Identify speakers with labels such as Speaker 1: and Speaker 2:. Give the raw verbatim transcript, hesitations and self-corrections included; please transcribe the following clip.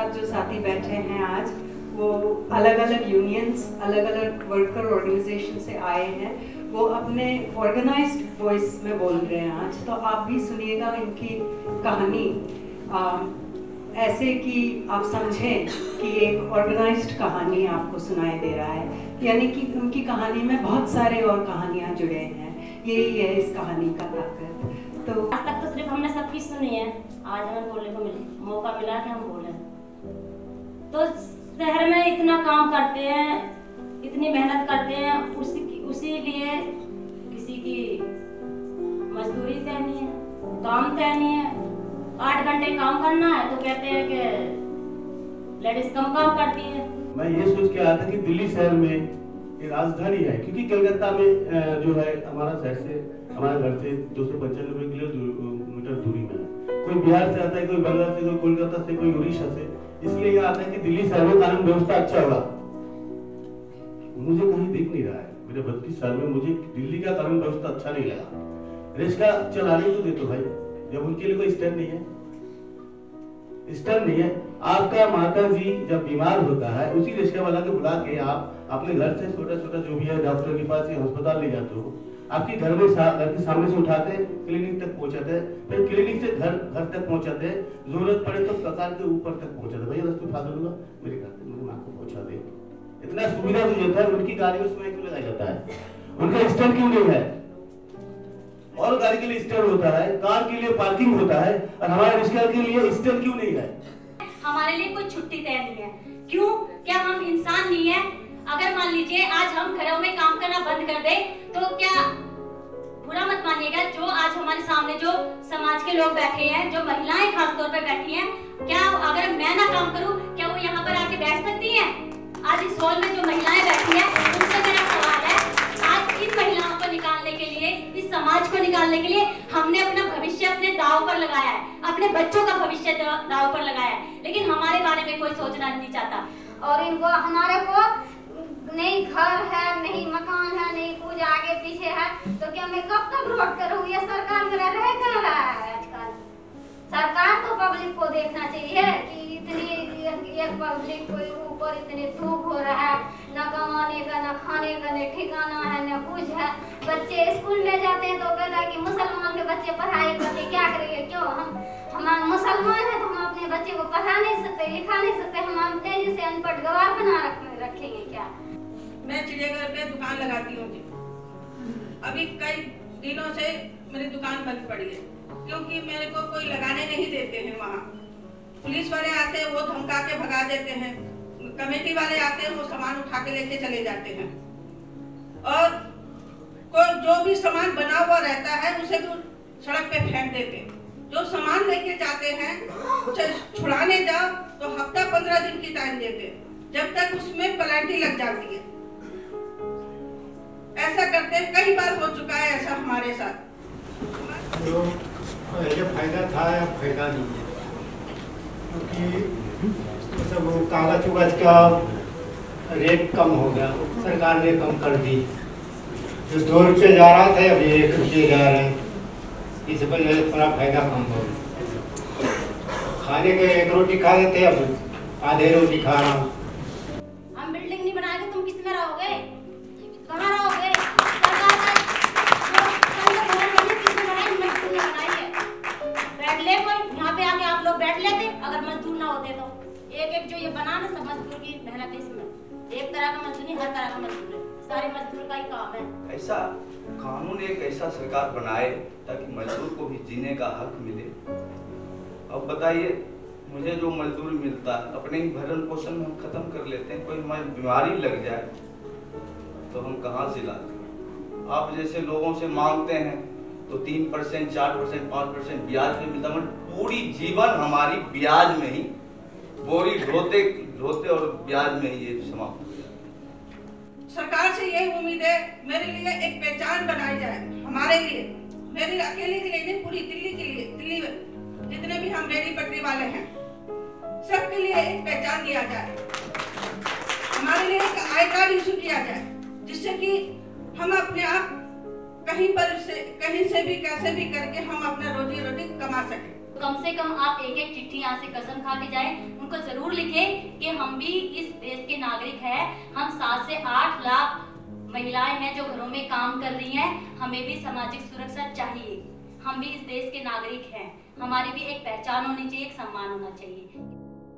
Speaker 1: साथ जो साथी बैठे हैं आज, वो अलग अलग यूनियंस, अलग अलग वर्कर ऑर्गेनाइजेशन से आए हैं। वो अपने ऑर्गेनाइज्ड वॉइस में बोल रहे हैं आज, तो आप भी सुनिएगा इनकी कहानी आ, ऐसे कि आप समझें कि एक ऑर्गेनाइज्ड कहानी आपको सुनाई दे रहा है, यानी कि उनकी कहानी में बहुत सारे और कहानियाँ जुड़े हैं। यही है इस कहानी का ताकत। तो
Speaker 2: आज तक तो सिर्फ हमने सबकी सुनी है, आज हमें बोलने को मिले, मौका मिला कि हम बोले। तो शहर में इतना काम करते हैं, इतनी मेहनत करते हैं, उसी उसी लिए किसी की मजदूरी तय नहीं है, काम तय नहीं है। आठ घंटे काम करना है तो कहते हैं कि लेडीज कम काम करती है।
Speaker 3: मैं ये सोच के आया था कि दिल्ली शहर में ये राजधानी है, क्योंकि कलकत्ता में जो है हमारा शहर से, हमारे घर से दो सौ पंचानवे किलोमीटर दूरी में है। कोई बिहार से आता है, कोई बंगाल से, कोई कोलकाता से, कोई उड़ीसा से। इसलिए ये आता है कि दिल्ली शहर में कानून व्यवस्था अच्छा होगा। मुझे कहीं दिख नहीं रहा है मेरे बत्तीस साल में, मुझे दिल्ली का कानून व्यवस्था अच्छा नहीं लगा। रिक्शा चलाने तो दे दो भाई, जब उनके लिए कोई स्टैंड नहीं है, स्टैंड नहीं है। आपका माता जी जब बीमार होता है, उसी रिक्शा वाला को बुला के आप अपने घर से छोटा छोटा जो भी है डॉक्टर के पास या अस्पताल ले जाते हो, आपके घर में घर के सामने से उठाते हैं, क्लिनिक तक पहुंचाते हैं, फिर क्लिनिक से घर घर तक पहुंचाते हैं, जरूरत पड़े तो कतार के ऊपर तक पहुंचाते। भैया रस्ते उठा दूंगा, मेरे घर से मेरी माँ को पहुंचा दे। इतना सुविधा तो देता है, उनकी गाड़ी में समय क्यों लगाया जाता है? उनका स्टैंड क्यों नहीं है? और गाड़ी के लिए स्टैंड होता है, कार के लिए पार्किंग होता है, और हमारे रिक्शा के लिए स्टैंड क्यों नहीं है?
Speaker 4: हमारे लिए कोई छुट्टी तय नहीं है। क्यों? क्या हम इंसान नहीं है? अगर मान लीजिए आज हम घरों में काम करना बंद कर दे, तो क्या बुरा मत मानिएगा, जो आज हमारे सामने जो समाज के लोग बैठे हैं, जो महिलाएं खास तौर पर बैठी हैं, क्या अगर मैं ना काम करूं, क्या वो यहाँ पर आके बैठ सकती हैं? आज इस हॉल में जो महिलाएं बैठी हैं, उनसे मेरा सवाल है, आज इन महिलाओं को निकालने के लिए, इस समाज को निकालने के लिए हमने अपना भविष्य अपने दांव पर लगाया है, अपने बच्चों का भविष्य दांव पर लगाया है, लेकिन हमारे बारे में कोई सोचना नहीं चाहता।
Speaker 5: और इनको हमारे को नहीं घर है, नहीं मकान है, नहीं कुछ आगे पीछे है, तो क्या मैं कब तक रोड करूँ? ये सरकार मेरा रह कहाँ रहा है आजकल? सरकार तो पब्लिक को देखना चाहिए कि इतनी एक पब्लिक को ऊपर इतनी धूप हो रहा है, न कमाने का, न खाने का, न ठिकाना है, न कुछ है। बच्चे स्कूल में जाते हैं तो कहता है कि मुसलमान के बच्चे पढ़ाई करके क्या करेंगे? क्यों? हम हम मुसलमान हैं तो हम अपने बच्चे को पढ़ा नहीं सकते, लिखा नहीं सकते, हम तेजी से अनपढ़ गवार बना रखेंगे क्या?
Speaker 6: मैं चिड़ियाघर पे दुकान लगाती हूँ जी। अभी कई दिनों से मेरी दुकान बंद पड़ी है, क्योंकि मेरे को कोई लगाने नहीं देते हैं। वहाँ पुलिस वाले आते हैं, वो धमका के भगा देते हैं, कमेटी वाले आते हैं, वो सामान उठा के लेके चले जाते हैं, और कोई जो भी सामान बना हुआ रहता है उसे तो सड़क पे फेंक देते हैं। जो सामान लेके जाते हैं छुड़ाने जाओ तो हफ्ता पंद्रह दिन की टाइम देते हैं, जब तक उसमें पेनल्टी लग जाती है। ऐसा करते हैं, कई बार हो चुका है ऐसा हमारे साथ।
Speaker 7: तो पहले फायदा था, अब फायदा नहीं है, क्योंकि सब कागज उगज का रेट कम हो गया, सरकार ने कम कर दी। जो दो रुपये जा रहा था अभी एक रुपये जा रहे हैं, इस वजह से थोड़ा फायदा कम हो गया। खाने के एक रोटी खा लेते, अब आधे रोटी खा रहा हूँ।
Speaker 2: हम बिल्डिंग नहीं बनाएंगे, तुम किस में रहोगे? कहाँ रहोगे? बैठ ले कोई यहाँ पे आके, आप लोग बैठ लेते अगर मजदूर ना होते तो। एक एक जो ये बना ना, सब मजदूर की मेहनत है इसमें। एक तरह का मजदूर नहीं, हर तरह का मजदूर है, सारे मजदूर का ही काम है।
Speaker 8: ऐसा कानून एक ऐसा सरकार बनाए ताकि मजदूर को भी जीने का हक मिले। अब बताइए, मुझे जो मजदूरी मिलता है अपने ही भरण पोषण में हम खत्म कर लेते हैं। कोई हमारी बीमारी लग जाए तो हम कहाँ से लाते हैं? आप जैसे लोगों से मांगते हैं तो तीन परसेंट, चार परसेंट, पाँच परसेंट ब्याज में मिलता है। पूरी जीवन हमारी ब्याज में ही, बोरी ढोते ढोते और ब्याज में ही ये समाप्त हो जाए।
Speaker 6: सरकार से यही उम्मीद है, मेरे लिए एक पहचान बनाई जाए, हमारे लिए, मेरे अकेले के लिए नहीं, पूरी दिल्ली के लिए, दिल्ली में जितने भी हम रेडी पटरी वाले हैं, सबके लिए एक पहचान दिया जाए। हमारे लिए एक आई कार्ड इशू किया जाए, जिससे कि हम अपने आप कहीं पर से कहीं से भी कैसे भी करके हम अपना रोजी रोटी कमा सकें।
Speaker 4: कम से कम आप एक एक चिट्ठी यहाँ से कसम खा के जाएं, उनको जरूर लिखें कि हम भी इस देश के नागरिक हैं, हम सात से आठ लाख महिलाएं हैं जो घरों में काम कर रही हैं, हमें भी सामाजिक सुरक्षा चाहिए, हम भी इस देश के नागरिक हैं, हमारी भी एक पहचान होनी चाहिए, एक सम्मान होना चाहिए।